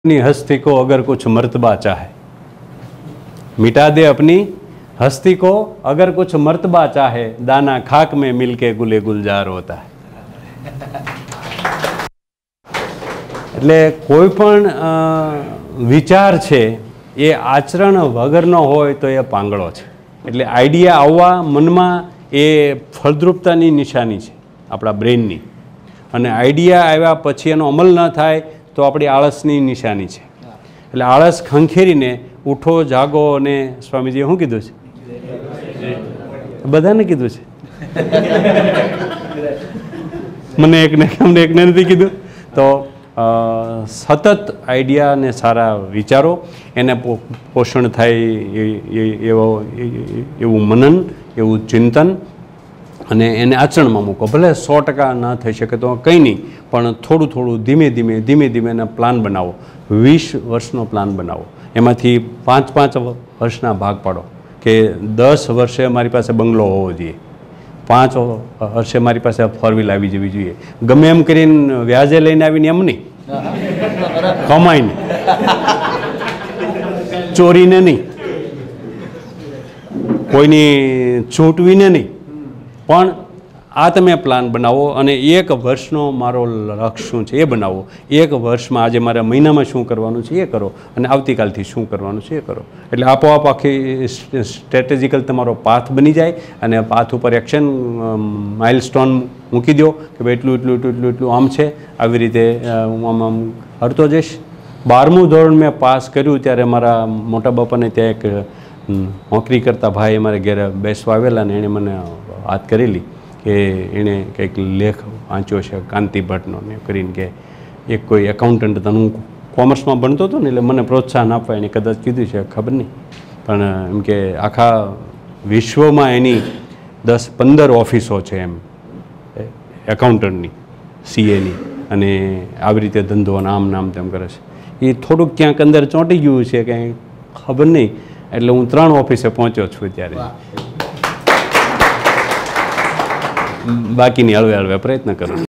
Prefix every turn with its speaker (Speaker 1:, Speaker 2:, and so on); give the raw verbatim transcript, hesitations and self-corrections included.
Speaker 1: अपनी हस्ती को अगर कुछ मर्तबा चाहे, मिटा दे अपनी हस्ती को अगर कुछ मर्तबा चाहे, दाना खाक में मिलके गुले गुलजार होता है। એટલે કોઈ પણ વિચાર છે એ આચરણ વગરનો હોય તો એ પાંગળો છે। એટલે આઈડિયા આવવા મનમાં એ ફળદ્રુપતાની નિશાની છે આપણા બ્રેઇનની, અને આઈડિયા આવ્યા પછી એનો અમલ ન થાય તો આપણી આળસની નિશાની છે। એટલે આળસ ખંખેરીને ઉઠો જાગો, અને સ્વામીજીએ શું કીધું છે? બધાને કીધું છે, મને એકને અમને એકને નથી કીધું। તો સતત આઈડિયા અને સારા વિચારો, એને પોષણ થાય એવો એવું મનન, એવું ચિંતન, અને એને આચરણમાં મૂકો। ભલે સો ટકા ન થઈ શકે તો કંઈ નહીં, પણ થોડું થોડું ધીમે ધીમે ધીમે ધીમે એના પ્લાન બનાવો। વીસ વર્ષનો પ્લાન બનાવો, એમાંથી પાંચ પાંચ વર્ષના ભાગ પાડો કે દસ વર્ષે મારી પાસે બંગલો હોવો જોઈએ, પાંચ વર્ષે મારી પાસે ફોર વ્હીલ આવી જવી જોઈએ। ગમે એમ કરીને વ્યાજે લઈને આવીને એમ નહીં, કમાઈને, ચોરીને નહીં, કોઈની છૂટવીને નહીં, પણ આ તમે પ્લાન બનાવો અને એક વર્ષનો મારો લક્ષ્ય શું છે એ બનાવો। એક વર્ષમાં આજે મારા મહિનામાં શું કરવાનું છે એ કરો, અને આવતીકાલથી શું કરવાનું છે એ કરો। એટલે આપોઆપ આખી સ્ટ્રેટેજિકલ તમારો પાથ બની જાય, અને પાથ ઉપર એક્શન માઇલસ્ટોન મૂકી દો કે ભાઈ એટલું એટલું એટલું એટલું એટલું આમ છે, આવી રીતે હું આમ આમ કરતો જઈશ। બારમું ધોરણ મેં પાસ કર્યું ત્યારે મારા મોટા બાપાને ત્યાં એક નોકરી કરતા ભાઈ અમારે ઘરે બેસવા આવેલા, ને એણે મને વાત કરેલી કે એણે કંઈક લેખ વાંચ્યો છે કાંતિ ભટ્ટનો ને કરીને, કે એક કોઈ એકાઉન્ટન્ટ હતા। હું કોમર્સમાં ભણતો હતો ને, એટલે મને પ્રોત્સાહન આપવા એણે કદાચ કીધું છે, ખબર નહીં, પણ એમ કે આખા વિશ્વમાં એની દસ પંદર ઓફિસો છે એમ એકાઉન્ટન્ટની, સીએની, અને આવી રીતે ધંધો આમ નામ તેમ કરે છે। એ થોડુંક ક્યાંક અંદર ચોંટી ગયું છે કે ખબર નહીં, એટલે હું ત્રણ ઓફિસે પહોંચ્યો છું ત્યારે, બાકીની હળવે હળવે પ્રયત્ન કરું।